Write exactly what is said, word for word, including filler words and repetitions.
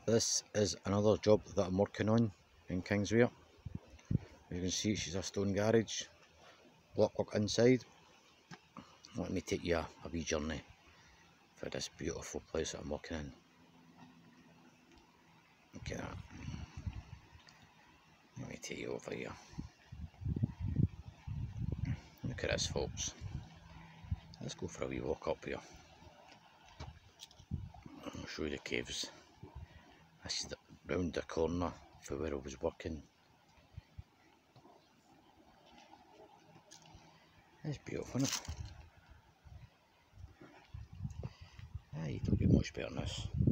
This is another job that I'm working on in Kingswear. You can see she's a stone garage, blockwork inside. Let me take you a, a wee journey for this beautiful place that I'm working in. Look at that. Let me take you over here. Look at this, folks. Let's go for a wee walk up here. I'll show you the caves. This is the, round the corner for where I was working. It's beautiful, isn't it? Ah, you don't get much better than this.